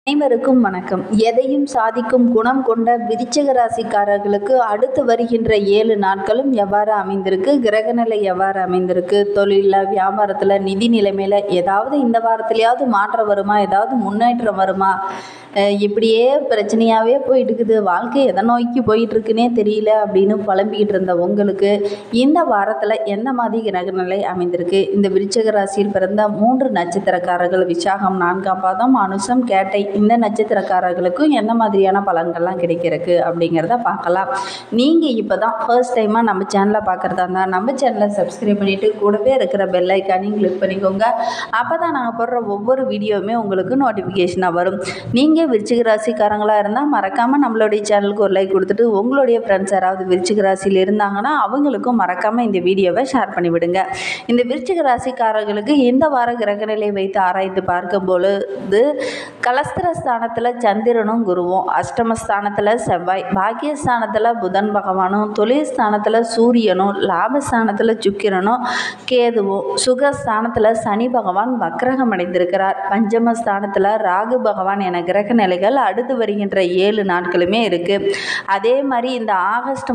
அனைவருக்கும் வணக்கம். எதையும் சாதிக்கும் குணம் கொண்ட விருச்சிக ராசிக்காரர்களுக்கு அடுத்து வருகின்ற 7 நாட்களும் எவ்வாறு அமைந்திருக்கு, கிரகநிலை எவ்வாறு அமைந்திருக்கு, தொழிலில், வியாபாரத்தில், நிதி நிலைமையில் ஏதாவது இந்த வாரத்திலேயாவது மாற்றம் வருமா, ஏதாவது முன்னேற்றம் வருமா, இப்படியே பிரச்சனையாகவே போயிட்டு இருக்குது, வாழ்க்கை எதை நோக்கி போயிட்டுருக்குன்னே தெரியல அப்படின்னு புலம்பிக்கிட்டு இருந்த உங்களுக்கு இந்த வாரத்தில் எந்த மாதிரி கிரகநிலை அமைந்திருக்கு, இந்த விருச்சிக ராசியில் பிறந்த 3 நட்சத்திரக்காரர்கள் விசாகம் 4ஆம் பாதம், அனுசம், கேட்டை இந்த நட்சத்திரக்காரர்களுக்கும் எந்த மாதிரியான பலன்கள்லாம் கிடைக்கிறதுக்கு அப்படிங்கிறத பார்க்கலாம். நீங்கள் இப்போ தான் ஃபர்ஸ்ட் டைமாக நம்ம சேனலை பார்க்குறதா இருந்தால் நம்ம சேனலை சப்ஸ்கிரைப் பண்ணிவிட்டு கூடவே இருக்கிற பெல் ஐக்கானையும் கிளிக் பண்ணிக்கோங்க. அப்போ தான் நாங்கள் போடுற ஒவ்வொரு வீடியோவுமே உங்களுக்கு நோட்டிஃபிகேஷனாக வரும். நீங்கள் விருச்சிக ராசிக்காரங்களாக இருந்தால் மறக்காமல் நம்மளுடைய சேனலுக்கு ஒரு லைக் கொடுத்துட்டு உங்களுடைய ஃப்ரெண்ட்ஸ் யாராவது விருச்சிக ராசியில் இருந்தாங்கன்னா அவங்களுக்கும் மறக்காமல் இந்த வீடியோவை ஷேர் பண்ணிவிடுங்க. இந்த விருச்சிக ராசிக்காரர்களுக்கு இந்த வார கிரகநிலை வைத்து ஆராய்ந்து பார்க்கும் பொழுது கலஸ்திரஸ்தானத்தில் சந்திரனும் குருவும், அஷ்டமஸ்தானத்தில் செவ்வாய், பாக்கியஸ்தானத்தில் புதன் பகவானும், தொழில் ஸ்தானத்தில் சூரியனும், லாபஸ்தானத்தில் சுக்கிரனும் கேதுவும், சுகஸ்தானத்தில் சனி பகவான் வக்ரகம் அடைந்திருக்கிறார். பஞ்சமஸ்தானத்தில் ராகு பகவான் என கிரக நிலைகள் அடுத்து வருகின்ற 7 நாட்களுமே இருக்குது. அதே மாதிரி இந்த ஆகஸ்ட்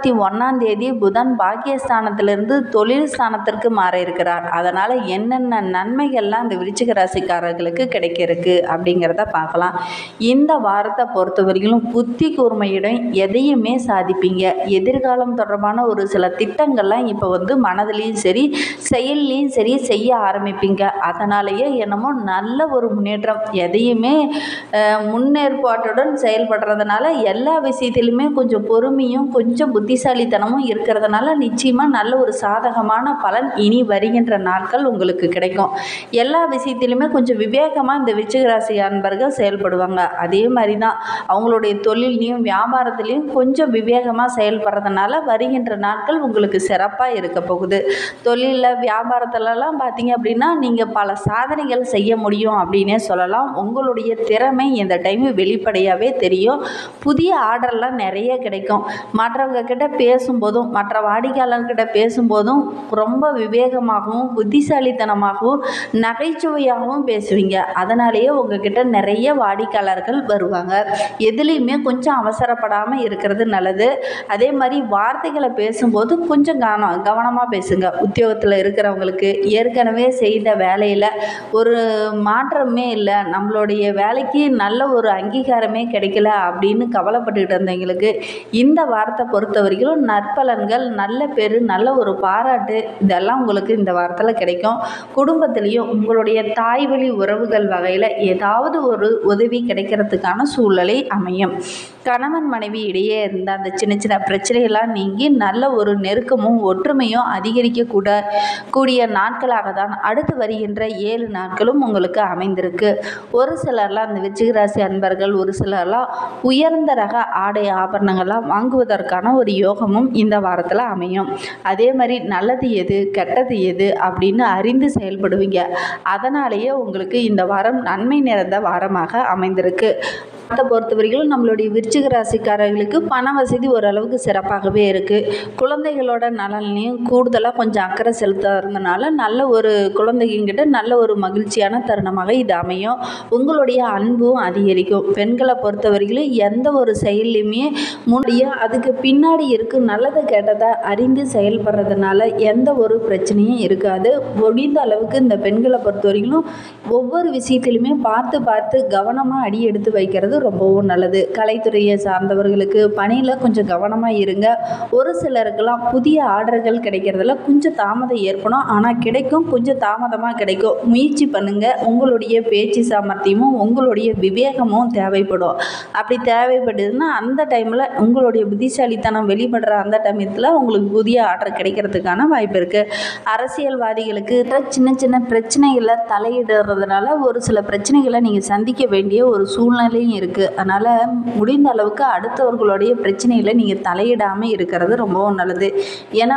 31 புதன் பாக்கியஸ்தானத்திலிருந்து தொழில் ஸ்தானத்திற்கு மாற இருக்கிறார். அதனால் என்னென்ன நன்மைகள்லாம் இந்த விருச்சிக ராசிக்காரர்களுக்கு கிடைக்கிறதுக்கு அப்படிங்கிறத பார்க்கலாம். இந்த வாரத்தை பொறுத்தவரையிலும் புத்தி கூர்மையுடன் எதையுமே சாதிப்பீங்க. எதிர்காலம் தொடர்பான ஒரு சில திட்டங்கள்லாம் இப்போ மனதிலையும் சரி செயல்லையும் சரி செய்ய ஆரம்பிப்பீங்க. அதனாலேயே என்னமோ நல்ல ஒரு முன்னேற்றம், எதையுமே முன்னேற்பாட்டுடன் செயல்படுறதுனால எல்லா விஷயத்திலுமே கொஞ்சம் பொறுமையும் கொஞ்சம் புத்திசாலித்தனமும் இருக்கிறதுனால நிச்சயமாக நல்ல ஒரு சாதகமான பலன் இனி வருகின்ற நாட்கள் உங்களுக்கு கிடைக்கும். எல்லா விஷயத்திலுமே கொஞ்சம் விவேகமாக இந்த விருச்சிக ராசி அன்பர்கள் செயல்படுவாங்க. அதே மாதிரி தான் அவங்களுடைய தொழிலையும் வியாபாரத்திலையும் கொஞ்சம் விவேகமாக செயல்படுறதுனால வருகின்ற நாட்கள் உங்களுக்கு சிறப்பாக இருக்க போகுது. தொழிலில் வியாபாரத்திலலாம் பார்த்தீங்க அப்படின்னா நீங்கள் பல சாதனைகள் செய்ய முடியும் அப்படின்னே சொல்லலாம். உங்களுடைய திறமை இந்த டைமு வெளிப்படையாகவே தெரியும். புதிய ஆர்டர்லாம் நிறைய கிடைக்கும். மற்றவங்க கிட்ட பேசும்போதும் மற்ற வாடிக்கையாளர்கிட்ட பேசும்போதும் ரொம்ப விவேகமாகவும் புத்திசாலித்தனமாகவும் நகைச்சுவையாகவும் பேசுவீங்க. அதனாலேயே உங்ககிட்ட நிறைய வாடிக்கையாளர்கள் வருவாங்க. எதுலேயுமே கொஞ்சம் அவசரப்படாமல் இருக்கிறது நல்லது. அதே மாதிரி வார்த்தைகளை பேசும்போது கொஞ்சம் கவனமாக பேசுங்க. உத்தியோகத்தில் இருக்கிறவங்களுக்கு ஏற்கனவே செய்த வேலையில் ஒரு மாற்றமே இல்லை, நம்மளுடைய வேலைக்கு நல்ல ஒரு அங்கீகாரமே கிடைக்கல அப்படின்னு கவலைப்பட்டுக்கிட்டு இருந்தவங்களுக்கு இந்த வாரத்தை பொறுத்த வரைக்கும் நற்பலன்கள், நல்ல பேர், நல்ல ஒரு பாராட்டு இதெல்லாம் உங்களுக்கு இந்த வாரத்தில் கிடைக்கும். குடும்பத்திலையும் உங்களுடைய தாய் வழி உறவுகள் வகையில் ஏதாவது ஒரு உதவி கிடைக்கிறதுக்கான சூழ்நிலை அமையும். கணவன் மனைவி இடையே இருந்த அந்த சின்ன சின்ன பிரச்சனைகள்லாம் நீங்கி நல்ல ஒரு நெருக்கமும் ஒற்றுமையும் அதிகரிக்கக்கூடிய நாட்களாக தான் அடுத்து வருகின்ற 7 நாட்களும் உங்களுக்கு அமைந்திருக்கு. ஒரு சிலர்லாம் அந்த விருச்சிக ராசி அன்பர்கள் ஒரு சிலர்லாம் உயர்ந்த ரக ஆடை ஆபரணங்கள்லாம் வாங்குவதற்கான ஒரு யோகமும் இந்த வாரத்தில் அமையும். அதே மாதிரி நல்லது எது கெட்டது எது அப்படின்னு அறிந்து செயல்படுவீங்க. அதனாலேயே உங்களுக்கு இந்த வாரம் நன்மை நிறைந்த வாரமாக அமைந்திருக்கு. அதை பொறுத்தவரைக்கும் நம்மளுடைய விருச்சிக ராசிக்காரர்களுக்கு பண வசதி ஓரளவுக்கு சிறப்பாகவே இருக்குது. குழந்தைகளோட நலனையும் கூடுதலாக கொஞ்சம் அக்கறை செலுத்துறதுனால நல்ல ஒரு குழந்தைங்கிட்ட நல்ல ஒரு மகிழ்ச்சியான தருணமாக இது அமையும். உங்களுடைய அன்பும் அதிகரிக்கும். பெண்களை பொறுத்தவரைக்கும் எந்த ஒரு செயல்லையுமே அதுக்கு பின்னாடி இருக்கும் நல்லதை கேட்டதை அறிந்து செயல்படுறதுனால எந்த ஒரு பிரச்சனையும் இருக்காது. முடிந்த அளவுக்கு இந்த பெண்களை பொறுத்தவரைக்கும் ஒவ்வொரு விஷயத்திலுமே பார்த்து கவனமாக அடி எடுத்து வைக்கிறது ரொம்பவும் நல்லது. கலைத்துறையை சார்ந்தவர்களுக்கு பணியில் கொஞ்சம் கவனமாக இருங்க. ஒரு சிலருக்கெல்லாம் புதிய ஆர்டர்கள் கிடைக்கிறதுல கொஞ்சம் தாமதம் ஏற்படும். ஆனால் கிடைக்கும், கொஞ்சம் தாமதமாக கிடைக்கும். முயற்சி பண்ணுங்கள். உங்களுடைய பேச்சு சாமர்த்தியமும் உங்களுடைய விவேகமும் தேவைப்படும். அப்படி தேவைப்படுதுன்னா அந்த டைமில் உங்களுடைய புத்திசாலித்தனம் வெளிப்படுற அந்த டைமத்தில் உங்களுக்கு புதிய ஆர்டர் கிடைக்கிறதுக்கான வாய்ப்பு இருக்குது. அரசியல்வாதிகளுக்கு சின்ன சின்ன பிரச்சனைகளை தலையிடுறதுனால ஒரு சில பிரச்சனைகளை நீங்கள் சந்திக்க வேண்டிய ஒரு சூழ்நிலையும் இருக்குது. இருக்குது. அதனால் முடிந்த அளவுக்கு அடுத்தவர்களுடைய பிரச்சனையில் நீங்கள் தலையிடாமல் இருக்கிறது ரொம்பவும் நல்லது. ஏன்னா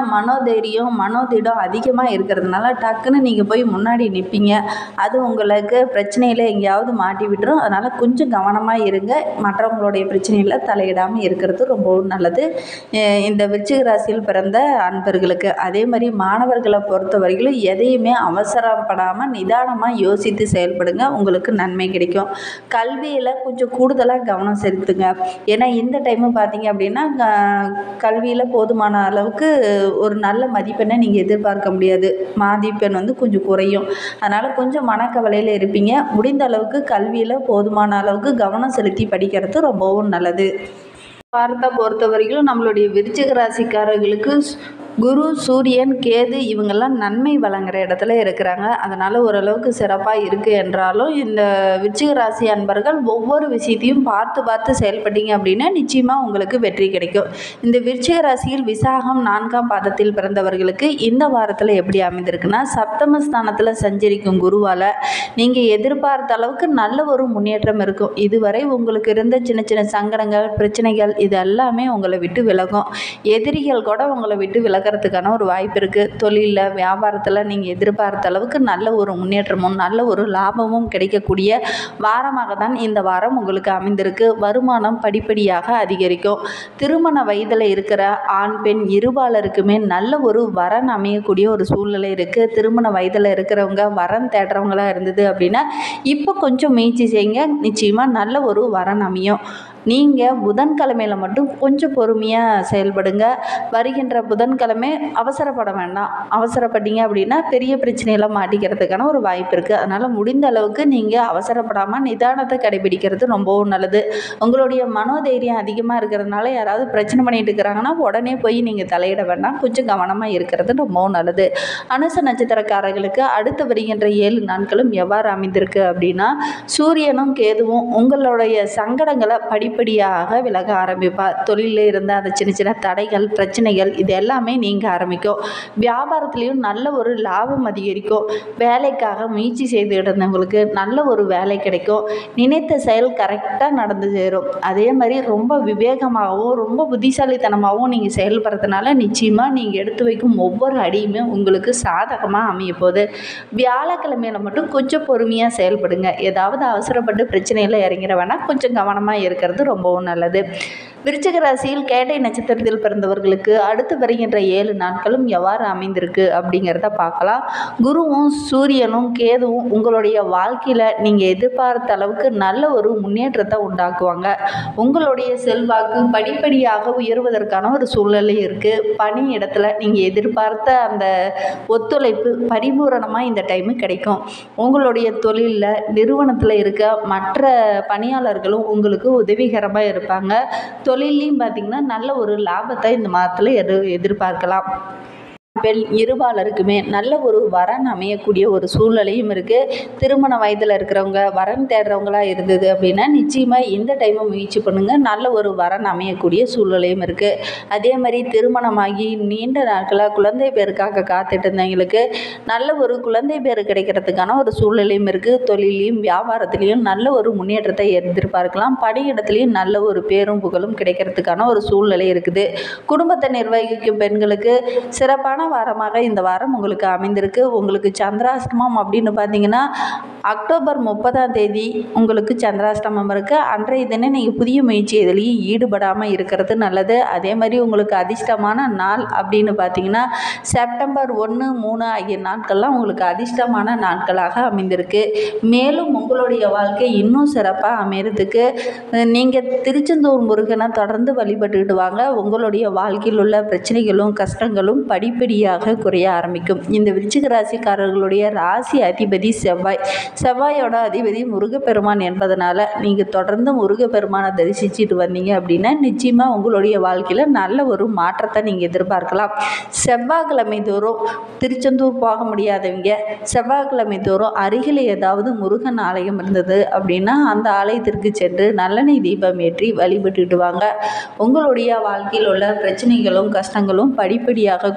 மனோதிடம் அதிகமாக இருக்கிறதுனால டக்குன்னு நீங்கள் போய் முன்னாடி நிற்பீங்க. அது உங்களுக்கு பிரச்சனையில் எங்கேயாவது மாட்டி விட்டுரும். அதனால் கொஞ்சம் கவனமாக இருங்க. மற்றவங்களுடைய பிரச்சனையில் தலையிடாமல் இருக்கிறது ரொம்பவும் நல்லது இந்த விருச்சிக ராசியில் பிறந்த அன்பர்களுக்கு. அதே மாதிரி மாணவர்களை பொறுத்தவரையிலும் எதையுமே அவசரப்படாமல் நிதானமாக யோசித்து செயல்படுங்க. உங்களுக்கு நன்மை கிடைக்கும். கல்வியில் கொஞ்சம் கூடுதலாக கவனம் செலுத்துங்க. ஏன்னா இந்த டைமு பார்த்தீங்க அப்படின்னா கல்வியில் போதுமான அளவுக்கு ஒரு நல்ல மதிப்பெண்ணை நீங்கள் எதிர்பார்க்க முடியாது. மதிப்பெண் கொஞ்சம் குறையும். அதனால் கொஞ்சம் மனக்கவலையில் இருப்பீங்க. முடிந்த அளவுக்கு கல்வியில் போதுமான அளவுக்கு கவனம் செலுத்தி படிக்கிறது ரொம்பவும் நல்லது. வாரத்தை பொறுத்தவரைக்கும் நம்மளுடைய விருச்சிக ராசிக்காரர்களுக்கு குரு, சூரியன், கேது இவங்கெல்லாம் நன்மை வழங்குற இடத்துல இருக்கிறாங்க. அதனால் ஓரளவுக்கு சிறப்பாக இருக்குது என்றாலும் இந்த விருச்சிக ராசி அன்பர்கள் ஒவ்வொரு விஷயத்தையும் பார்த்து செயல்பட்டீங்க அப்படின்னா நிச்சயமாக உங்களுக்கு வெற்றி கிடைக்கும். இந்த விருச்சிக ராசியில் விசாகம் 4ஆம் பாதத்தில் பிறந்தவர்களுக்கு இந்த வாரத்தில் எப்படி அமைந்திருக்குன்னா, சப்தமஸ்தானத்தில் சஞ்சரிக்கும் குருவால் நீங்கள் எதிர்பார்த்த அளவுக்கு நல்ல ஒரு முன்னேற்றம் இருக்கும். இதுவரை உங்களுக்கு இருந்த சின்ன சின்ன சங்கடங்கள், பிரச்சனைகள் இது எல்லாமே உங்களை விட்டு விலகும். எதிரிகள் கூட உங்களை விட்டு விலகிறதுக்கான ஒரு வாய்ப்பு இருக்குது. தொழிலில், வியாபாரத்தில் நீங்கள் எதிர்பார்த்த அளவுக்கு நல்ல ஒரு முன்னேற்றமும் நல்ல ஒரு லாபமும் கிடைக்கக்கூடிய வாரமாக தான் இந்த வாரம் உங்களுக்கு அமைந்திருக்கு. வருமானம் படிப்படியாக அதிகரிக்கும். திருமண வயதில் இருக்கிற ஆண், பெண் இருபாலருக்குமே நல்ல ஒரு வரன் அமையக்கூடிய ஒரு சூழ்நிலை இருக்குது. திருமண வயதில் இருக்கிறவங்க வரன் தேடுறவங்களா இருந்தது அப்படின்னா இப்போ கொஞ்சம் முயற்சி செய்யுங்க. நிச்சயமாக நல்ல ஒரு வரன் அமையும். நீங்கள் புதன்கிழமையில் மட்டும் கொஞ்சம் பொறுமையாக செயல்படுங்க. வருகின்ற புதன்கிழமை அவசரப்பட வேண்டாம். அவசரப்பட்டீங்க அப்படின்னா பெரிய பிரச்சனையில் மாட்டிக்கிறதுக்கான ஒரு வாய்ப்பு இருக்குது. அதனால் முடிந்த அளவுக்கு நீங்கள் அவசரப்படாமல் நிதானத்தை கடைபிடிக்கிறது ரொம்பவும் நல்லது. உங்களுடைய மனோதைரியம் அதிகமாக இருக்கிறதுனால யாராவது பிரச்சனை பண்ணிட்டு இருக்கிறாங்கன்னா உடனே போய் நீங்கள் தலையிட வேண்டாம். கொஞ்சம் கவனமாக இருக்கிறது ரொம்பவும் நல்லது. அனுச நட்சத்திரக்காரர்களுக்கு அடுத்து வருகின்ற 7 நாட்களும் எவ்வாறு அமைந்திருக்கு அப்படின்னா, சூரியனும் கேதுவும் உங்களுடைய சங்கடங்களை படிப்படியாக விலக ஆரம்பிப்பார். தொழிலில் இருந்த அந்த சின்ன சின்ன தடைகள், பிரச்சனைகள் இது எல்லாமே நீங்க ஆரம்பிக்கும். வியாபாரத்துலேயும் நல்ல ஒரு லாபம் அதிகரிக்கும். வேலைக்காக முயற்சி செய்து இருந்தவங்களுக்கு நல்ல ஒரு வேலை கிடைக்கும். நினைத்த செயல் கரெக்டாக நடந்து சேரும். அதே மாதிரி ரொம்ப விவேகமாகவும் ரொம்ப புத்திசாலித்தனமாகவும் நீங்கள் செயல்படுறதுனால நிச்சயமாக நீங்கள் எடுத்து வைக்கும் ஒவ்வொரு அடியுமே உங்களுக்கு சாதகமாக அமைய போகுது. வியாழக்கிழமையில் மட்டும் கொஞ்சம் பொறுமையாக செயல்படுங்க. ஏதாவது அவசரப்பட்டு பிரச்சனையில் இறங்கிட வேணாம். கொஞ்சம் கவனமாக இருக்கிறது ரொம்பவும் நல்லது. விருச்சிக ராசியில் கேட்டை நட்சத்திரத்தில் பிறந்தவர்களுக்கு அடுத்து வருகின்ற 7 நாட்களும் எவ்வாறு அமைந்திருக்கு அப்படிங்கிறத பார்க்கலாம். குருவும் சூரியனும் கேதுவும் உங்களுடைய வாழ்க்கையில் நீங்கள் எதிர்பார்த்த அளவுக்கு நல்ல ஒரு முன்னேற்றத்தை உண்டாக்குவாங்க. உங்களுடைய செல்வாக்கு படிப்படியாக உயர்வதற்கான ஒரு சூழ்நிலை இருக்குது. பணி இடத்துல நீங்கள் எதிர்பார்த்த அந்த ஒத்துழைப்பு பரிபூரணமாக இந்த டைமு கிடைக்கும். உங்களுடைய தொழிலில், நிறுவனத்தில் இருக்க மற்ற பணியாளர்களும் உங்களுக்கு உதவிகரமாக இருப்பாங்க. தொழிலையும் பார்த்திங்கன்னா நல்ல ஒரு லாபத்தை இந்த மாதத்தில் எதிர்பார்க்கலாம். பெண் இருபாலருக்குமே நல்ல ஒரு வரன் அமையக்கூடிய ஒரு சூழ்நிலையும் இருக்குது. திருமண வயதில் இருக்கிறவங்க வரன் தேடுறவங்களா இருந்தது அப்படின்னா நிச்சயமாக இந்த டைமை முயற்சி பண்ணுங்கள். நல்ல ஒரு வரன் அமையக்கூடிய சூழ்நிலையும் இருக்குது. அதே மாதிரி திருமணமாகி நீண்ட நாட்களாக குழந்தை பேருக்காக காத்துட்டு இருந்தவங்களுக்கு நல்ல ஒரு குழந்தை பேர் கிடைக்கிறதுக்கான ஒரு சூழ்நிலையும் இருக்குது. தொழிலையும் வியாபாரத்துலேயும் நல்ல ஒரு முன்னேற்றத்தை எதிர்பார்க்கலாம். பணியிடத்துலேயும் நல்ல ஒரு பேரும் புகழும் கிடைக்கிறதுக்கான ஒரு சூழ்நிலை இருக்குது. குடும்பத்தை நிர்வகிக்கும் பெண்களுக்கு சிறப்பான வாரமாக இந்த வாரம் உங்களுக்கு அமைந்திருக்கு. உங்களுக்கு சந்திராஷ்டமம் அப்படின்னு பார்த்தீங்கன்னா அக்டோபர் 30ஆம் தேதி உங்களுக்கு சந்திராஷ்டமம் இருக்குது. அன்றைய தினம் நீங்கள் புதிய முயற்சி எதுலேயும் ஈடுபடாமல் இருக்கிறது நல்லது. அதே மாதிரி உங்களுக்கு அதிர்ஷ்டமான நாள் அப்படின்னு பார்த்தீங்கன்னா செப்டம்பர் 1, 3 ஆகிய நாட்கள்லாம் உங்களுக்கு அதிர்ஷ்டமான நாட்களாக அமைந்திருக்கு. மேலும் உங்களுடைய வாழ்க்கை இன்னும் சிறப்பாக அமைகிறதுக்கு நீங்கள் திருச்செந்தூர் முருகனை தொடர்ந்து வழிபட்டுக்கிட்டு வாங்க. உங்களுடைய வாழ்க்கையில் உள்ள பிரச்சனைகளும் கஷ்டங்களும் படிப்படியாக குறைய ஆரம்பிக்கும். இந்த விருச்சிக ராசிக்காரர்களுடைய ராசி அதிபதி செவ்வாயோட அதிபதி முருகப்பெருமான் என்பதனால நீங்கள் தொடர்ந்து முருகப்பெருமானை தரிசிச்சுட்டு வந்தீங்க அப்படின்னா நிச்சயமாக உங்களுடைய வாழ்க்கையில் நல்ல ஒரு மாற்றத்தை நீங்கள் எதிர்பார்க்கலாம். செவ்வாய்க்கிழமை தோறும் திருச்செந்தூர் போக முடியாதவங்க செவ்வாய்க்கிழமை தோறும் அருகில் ஏதாவது முருகன் ஆலயம் இருந்தது அப்படின்னா அந்த ஆலயத்திற்கு சென்று நல்லெண்ணெய் தீபம் ஏற்றி வழிபட்டுட்டு வாங்க. உங்களுடைய வாழ்க்கையில் உள்ள பிரச்சனைகளும் கஷ்டங்களும் படிப்படியாக குறையும்.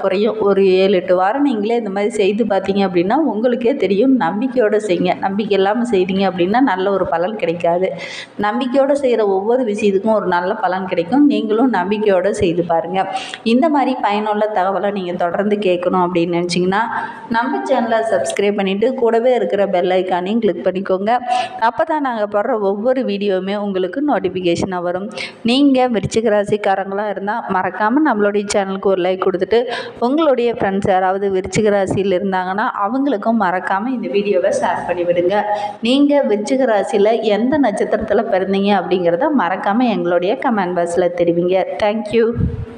ஒரு 7-8 வாரம் நீங்களே இந்த மாதிரி செய்து பார்த்தீங்க அப்படின்னா உங்களுக்கே தெரியும். நம்பிக்கையோடு செய்யுங்க. நம்பிக்கை இல்லாமல் செய்தீங்க அப்படின்னா நல்ல ஒரு பலன் கிடைக்காது. நம்பிக்கையோடு செய்கிற ஒவ்வொரு விஷயத்துக்கும் ஒரு நல்ல பலன் கிடைக்கும். நீங்களும் நம்பிக்கையோடு செய்து பாருங்கள். இந்த மாதிரி பயனுள்ள தகவலை நீங்கள் தொடர்ந்து கேட்கணும் அப்படின்னு நினச்சிங்கன்னா நம்ம சேனலை சப்ஸ்கிரைப் பண்ணிவிட்டு கூடவே இருக்கிற பெல் ஐக்கானையும் கிளிக் பண்ணிக்கோங்க. அப்போ தான் நாங்கள் போடுற ஒவ்வொரு வீடியோவுமே உங்களுக்கு நோட்டிஃபிகேஷனாக வரும். நீங்கள் விருச்சிக ராசிக்காரங்களாக இருந்தால் மறக்காமல் நம்மளுடைய சேனலுக்கு ஒரு லைக் கொடுத்துட்டு உங்களுடைய ஃப்ரெண்ட்ஸ் யாராவது விருச்சிக ராசியில் இருந்தாங்கன்னா அவங்களுக்கும் மறக்காமல் இந்த வீடியோவை ஷேர் பண்ணிவிடுங்க. நீங்கள் விருச்சிக ராசியில் எந்த நட்சத்திரத்தில் பிறந்தீங்க அப்படிங்கிறத மறக்காமல் எங்களுடைய கமெண்ட் பாக்ஸில் தெரிவிங்க. தேங்க்யூ.